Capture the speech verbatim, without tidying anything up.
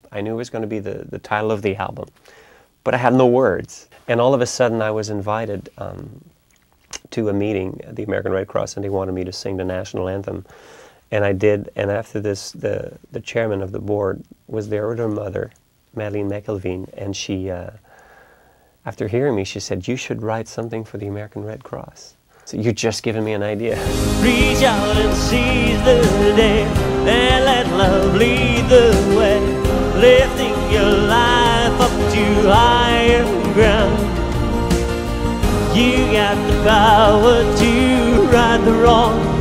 I knew it was going to be the, the title of the album, but I had no words. And all of a sudden I was invited um, to a meeting at the American Red Cross, and they wanted me to sing the national anthem. And I did, and after this, the, the chairman of the board was there with her mother, Madeleine McElveen, and she, uh, after hearing me, she said, "You should write something for the American Red Cross." So you're just giving me an idea. Reach out and seize the day, and let love lead the way, lifting your life up to higher ground. You got the power to right the wrong,